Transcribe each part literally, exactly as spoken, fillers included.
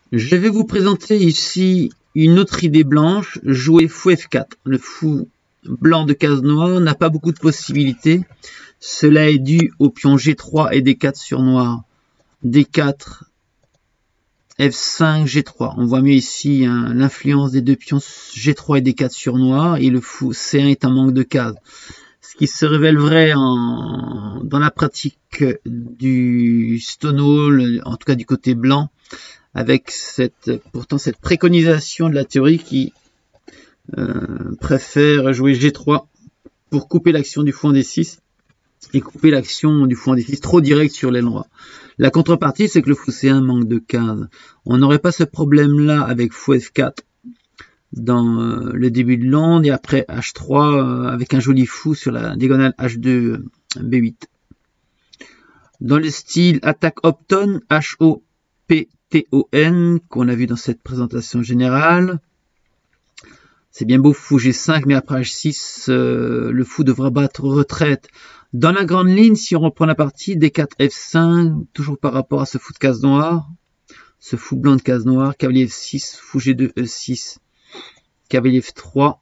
Je vais vous présenter ici une autre idée blanche, jouer fou F quatre. Le fou blanc de case noire n'a pas beaucoup de possibilités. Cela est dû au pion G trois et D quatre sur noir. D quatre, F cinq, G trois. On voit mieux ici hein, l'influence des deux pions G trois et D quatre sur noir. Et le fou C un est un manque de cases. Ce qui se révèle vrai en, dans la pratique du Stonewall, en tout cas du côté blanc, avec cette, pourtant cette préconisation de la théorie qui euh, préfère jouer G trois pour couper l'action du fou en D six et couper l'action du fou en D six trop direct sur l'aile droite. La contrepartie, c'est que le fou C un manque de cases. On n'aurait pas ce problème-là avec fou F quatre dans euh, le début de l'onde et après H trois euh, avec un joli fou sur la diagonale H deux B huit. Dans le style attaque Hopton, H O P T O N, qu'on a vu dans cette présentation générale. C'est bien beau fou G cinq, mais après H six, euh, le fou devra battre retraite. Dans la grande ligne, si on reprend la partie, D quatre F cinq, toujours par rapport à ce fou de case noire, ce fou blanc de case noire, cavalier F six, fou G deux E six, cavalier F trois,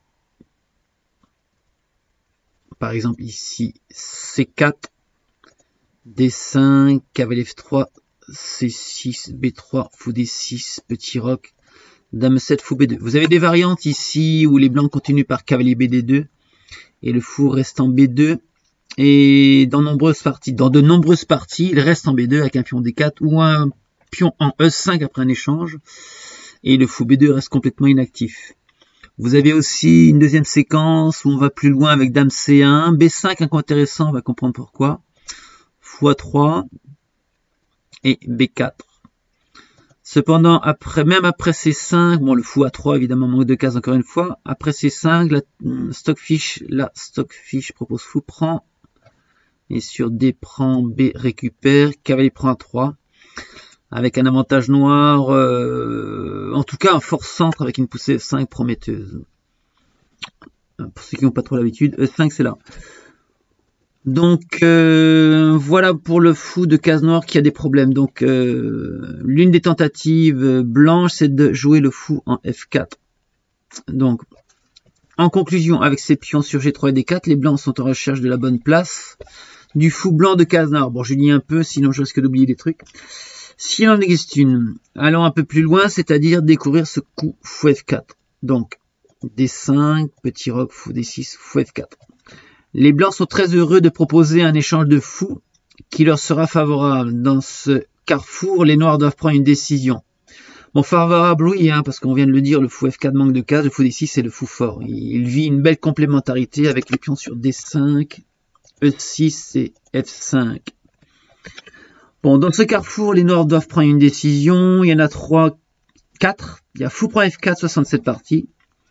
par exemple ici, C quatre, D cinq, cavalier F trois, C six, B trois, fou D six, petit roc, dame sept, fou B deux. Vous avez des variantes ici où les blancs continuent par cavalier B D deux et le fou reste en B deux. Et dans, nombreuses parties, dans de nombreuses parties, il reste en B deux avec un pion D quatre ou un pion en E cinq après un échange. Et le fou B deux reste complètement inactif. Vous avez aussi une deuxième séquence où on va plus loin avec dame C un, B cinq, un coup intéressant, on va comprendre pourquoi. Fou A trois et B quatre. Cependant, après, même après C cinq, bon, le fou A trois, évidemment, manque de cases encore une fois. Après C cinq, la Stockfish, la Stockfish propose fou prend. Et sur D prend, B récupère, cavalier prend A trois. Avec un avantage noir, euh, en tout cas un fort centre avec une poussée F cinq prometteuse. Pour ceux qui n'ont pas trop l'habitude, E cinq c'est là. Donc euh, voilà pour le fou de case noire qui a des problèmes. Donc euh, l'une des tentatives blanches, c'est de jouer le fou en F quatre. Donc en conclusion, avec ces pions sur G trois et D quatre, les blancs sont en recherche de la bonne place du fou blanc de case noire. Bon, je lis un peu, sinon je risque d'oublier des trucs. S'il en existe une, allons un peu plus loin, c'est-à-dire découvrir ce coup fou F quatre. Donc D cinq, petit roc, fou D six, fou F quatre. Les blancs sont très heureux de proposer un échange de fous qui leur sera favorable. Dans ce carrefour, les noirs doivent prendre une décision. Bon, favorable, oui, hein, parce qu'on vient de le dire, le fou F quatre manque de cases, le fou D six c'est le fou fort. Il vit une belle complémentarité avec les pions sur D cinq, E six et F cinq. Bon, dans ce carrefour, les noirs doivent prendre une décision. Il y en a trois, quatre. Il y a fou prend F quatre, soixante-sept parties.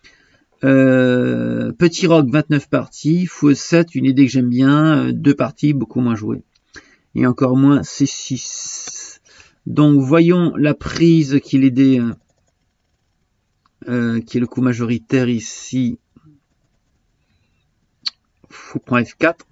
Euh, petit roc, vingt-neuf parties. Fou E sept, une idée que j'aime bien. deux parties, beaucoup moins jouées. Et encore moins C six. Donc, voyons la prise qui est l'idée, euh, qui est le coup majoritaire ici. Fou prend F quatre.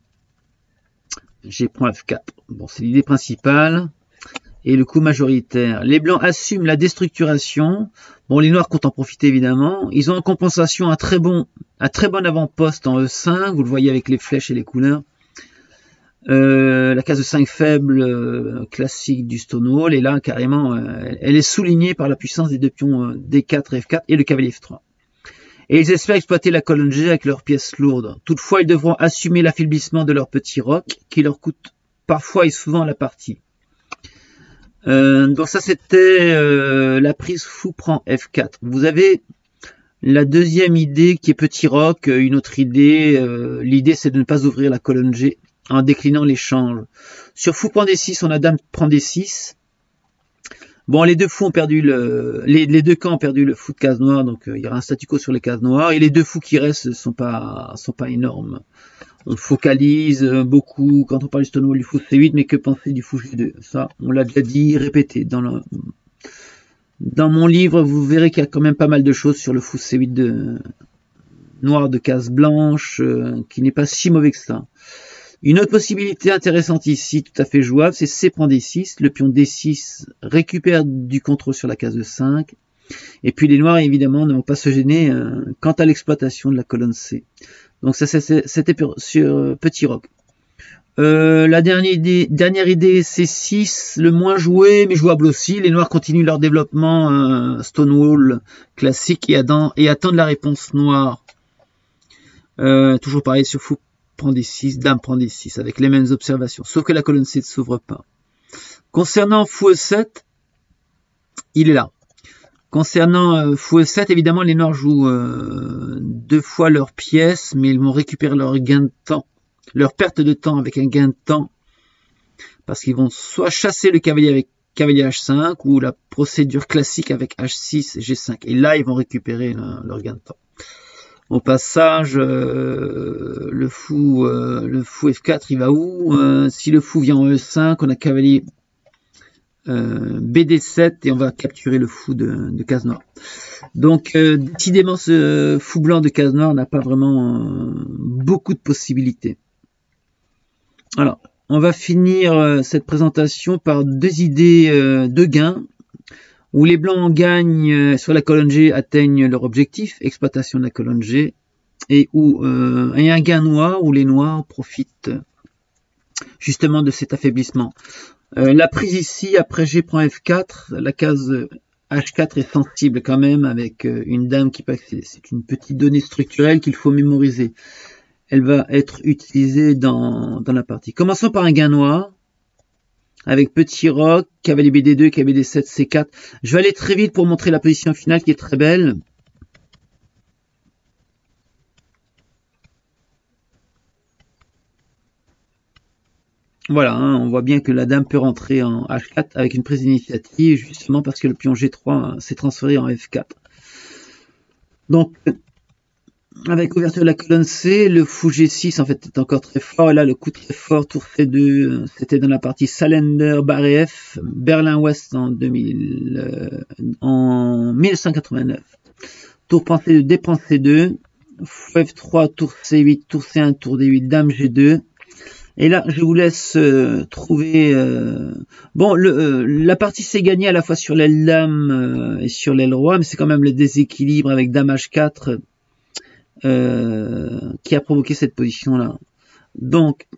G prend F quatre. Bon, c'est l'idée principale. Et le coup majoritaire. Les blancs assument la déstructuration. Bon, les noirs comptent en profiter évidemment. Ils ont en compensation un très bon, un très bon avant-poste en E cinq. Vous le voyez avec les flèches et les couleurs. Euh, la case de cinq faible euh, classique du Stonewall. Et là, carrément, euh, elle est soulignée par la puissance des deux pions euh, D quatre et F quatre et le cavalier F trois. Et ils espèrent exploiter la colonne G avec leurs pièces lourdes. Toutefois, ils devront assumer l'affaiblissement de leur petit roc qui leur coûte parfois et souvent la partie. Euh, donc ça, c'était euh, la prise fou prend F quatre. Vous avez la deuxième idée qui est petit roc. Une autre idée, euh, l'idée c'est de ne pas ouvrir la colonne G en déclinant l'échange. Sur fou prend D six, on a dame prend D six. Bon, les deux fous ont perdu le, les, les deux camps ont perdu le fou de case noire, donc euh, il y aura un statu quo sur les cases noires. Et les deux fous qui restent sont pas, sont pas énormes. On focalise beaucoup quand on parle du Stonewall du fou C huit, mais que penser du fou G deux? Ça, on l'a déjà dit, répété. Dans, le, dans mon livre, vous verrez qu'il y a quand même pas mal de choses sur le fou C huit de noir de case blanche, euh, qui n'est pas si mauvais que ça. Une autre possibilité intéressante ici, tout à fait jouable, c'est C prend D six. Le pion D six récupère du contrôle sur la case de cinq. Et puis les noirs, évidemment, ne vont pas se gêner euh, quant à l'exploitation de la colonne C. Donc ça, c'était sur Petit Roc. Euh, la dernière idée, dernière idée, C six, le moins joué, mais jouable aussi. Les noirs continuent leur développement euh, Stonewall classique et, attend, et attendent la réponse noire. Euh, toujours pareil sur fou prend D six, dame prend D six, avec les mêmes observations. Sauf que la colonne C ne s'ouvre pas. Concernant fou E sept, il est là. Concernant euh, fou E sept, évidemment, les noirs jouent euh, deux fois leur pièce, mais ils vont récupérer leur gain de temps. Leur perte de temps avec un gain de temps, parce qu'ils vont soit chasser le cavalier avec cavalier H cinq, ou la procédure classique avec H six et G cinq. Et là, ils vont récupérer le, leur gain de temps. Au passage, euh, le fou euh, le fou F quatre, il va où? euh, Si le fou vient en E cinq, on a cavalier euh, B D sept, et on va capturer le fou de, de case noire. Donc, euh, décidément, ce fou blanc de case noire n'a pas vraiment euh, beaucoup de possibilités. Alors, on va finir euh, cette présentation par deux idées euh, de gains, où les blancs gagnent euh, sur la colonne G, atteignent leur objectif, exploitation de la colonne G, et où euh, il y a un gain noir, où les noirs profitent justement de cet affaiblissement. Euh, la prise ici, après G prend F quatre, la case H quatre est sensible quand même, avec euh, une dame qui passe, c'est une petite donnée structurelle qu'il faut mémoriser. Elle va être utilisée dans, dans la partie. Commençons par un gain noir, avec Petit Roc, cavalier B D deux, cavalier D sept, C quatre. Je vais aller très vite pour montrer la position finale qui est très belle. Voilà, hein, on voit bien que la dame peut rentrer en H quatre avec une prise d'initiative, justement parce que le pion G trois s'est transféré en F quatre. Donc, avec ouverture de la colonne C, le fou G six en fait est encore très fort. Et là, le coup très fort, tour C deux, c'était dans la partie Salender, Barré F, Berlin-Ouest en, deux mille, euh, en mille neuf cent quatre-vingt-neuf. Tour prend C deux, D prend C deux, fou F trois, tour C huit, tour C un, tour D huit, dame G deux. Et là, je vous laisse euh, trouver... Euh... Bon, le, euh, la partie s'est gagnée à la fois sur l'aile dame euh, et sur l'aile roi, mais c'est quand même le déséquilibre avec dame H quatre euh, qui a provoqué cette position-là. Donc,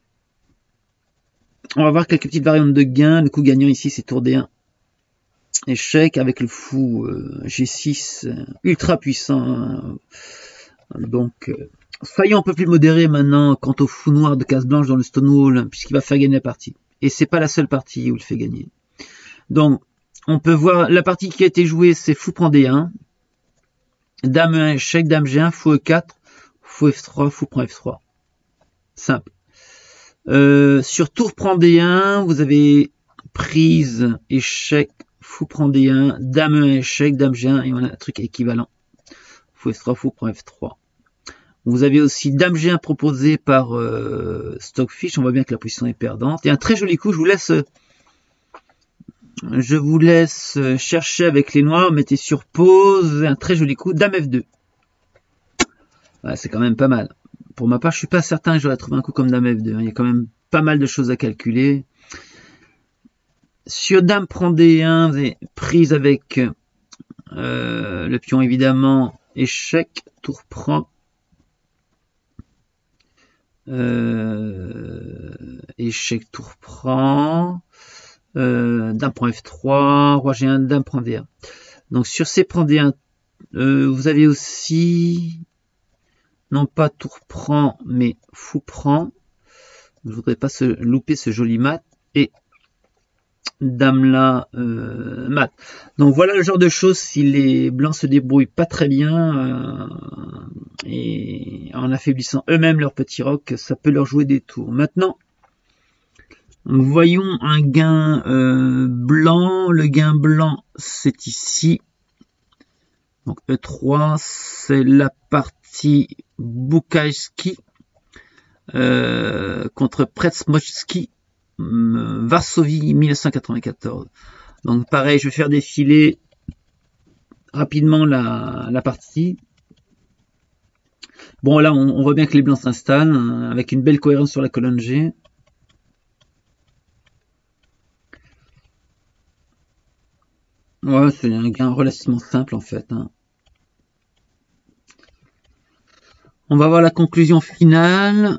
on va voir quelques petites variantes de gain. Le coup gagnant ici, c'est tour D un. Échec avec le fou euh, G six, euh, ultra puissant. Donc... Euh, Soyons un peu plus modérés maintenant quant au fou noir de case blanche dans le Stonewall, puisqu'il va faire gagner la partie. Et c'est pas la seule partie où il fait gagner. Donc, on peut voir la partie qui a été jouée, c'est fou prend D un, dame E un échec, dame G un, fou E quatre, fou F trois, fou prend F trois. Simple. Euh, sur tour prend D un, vous avez prise, échec, fou prend D un, dame E un échec, dame G un, et on a un truc équivalent. Fou F trois, fou prend F trois. Vous avez aussi dame G un proposé par euh, Stockfish. On voit bien que la position est perdante. Et un très joli coup, je vous laisse je vous laisse chercher avec les noirs. Mettez sur pause. Un très joli coup, dame F deux. Ouais, c'est quand même pas mal. Pour ma part, je suis pas certain que j'aurais trouvé un coup comme dame F deux. Il y a quand même pas mal de choses à calculer. Sur dame prend D un, vous avez prise avec euh, le pion évidemment. Échec, tour prend. Euh, échec, tour prend, euh, dame prend F trois, roi G un, dame prend D un. Donc sur C prend D un, euh, vous avez aussi, non pas tour prend, mais fou prend. Je voudrais pas se louper ce joli mat. Et dame là, euh, mat. Donc voilà le genre de choses, si les blancs se débrouillent pas très bien, euh, et en affaiblissant eux-mêmes leur petit roc, ça peut leur jouer des tours. Maintenant, voyons un gain euh, blanc. Le gain blanc, c'est ici. Donc E trois, c'est la partie Bukajski euh, contre Pretsmochski, euh, Varsovie mille neuf cent quatre-vingt-quatorze. Donc pareil, je vais faire défiler rapidement la, la partie. Bon, là, on, on voit bien que les blancs s'installent, euh, avec une belle cohérence sur la colonne G. Ouais, c'est un gain relativement simple, en fait. Hein. On va voir la conclusion finale.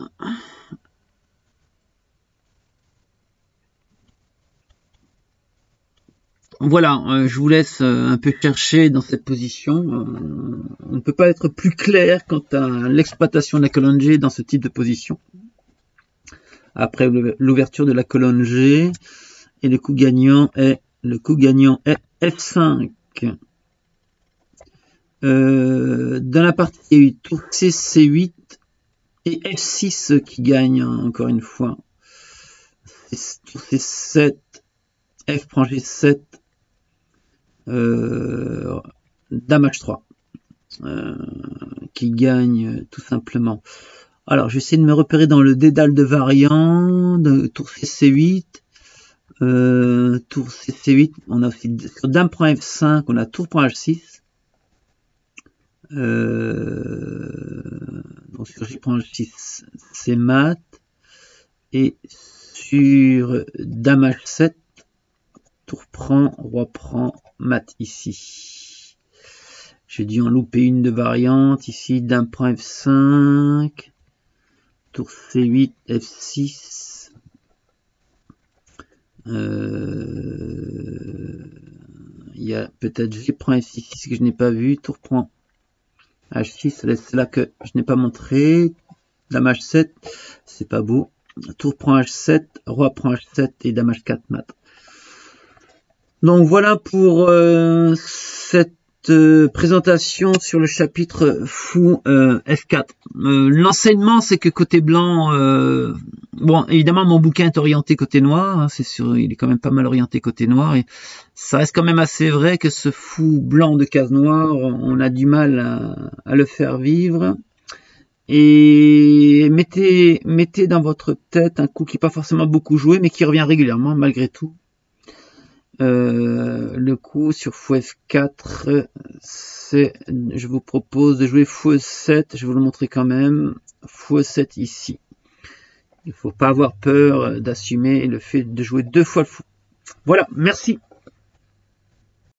Voilà, euh, je vous laisse euh, un peu chercher dans cette position. Euh, on ne peut pas être plus clair quant à l'exploitation de la colonne G dans ce type de position. Après l'ouverture de la colonne G, et le coup gagnant est le coup gagnant est F cinq. Euh, dans la partie, il y a eu tour C, C huit et F six qui gagne encore une fois. Tour C sept, F prend G sept. Euh, Dame H trois euh, qui gagne tout simplement. Alors je vais essayer de me repérer dans le dédale de variant de tour C C huit, euh, tour C C huit, on a aussi sur Dame prend F cinq, on a tour prend H six, euh, donc sur J prend H six c'est mat, et sur Dame H sept, tour prend, roi prend, mat ici. J'ai dû en louper une de variante. Ici, Dame prend F cinq. Tour C huit, F six. Euh, il y a peut-être G prend F six ici que je n'ai pas vu. Tour prend H six, c'est là que je n'ai pas montré. Dame H sept, c'est pas beau. Tour prend H sept, roi prend H sept et Dame H quatre mat. Donc voilà pour euh, cette euh, présentation sur le chapitre fou euh, F quatre. Euh, L'enseignement, c'est que côté blanc, euh, bon, évidemment mon bouquin est orienté côté noir, hein, c'est sûr, il est quand même pas mal orienté côté noir, et ça reste quand même assez vrai que ce fou blanc de case noire, on a du mal à, à le faire vivre. Et mettez, mettez dans votre tête un coup qui n'est pas forcément beaucoup joué, mais qui revient régulièrement malgré tout. Euh, le coup sur fou F quatre, c'est, je vous propose de jouer fou E sept, je vais vous le montrer quand même, fou E sept ici. Il ne faut pas avoir peur d'assumer le fait de jouer deux fois le fou. Voilà, merci.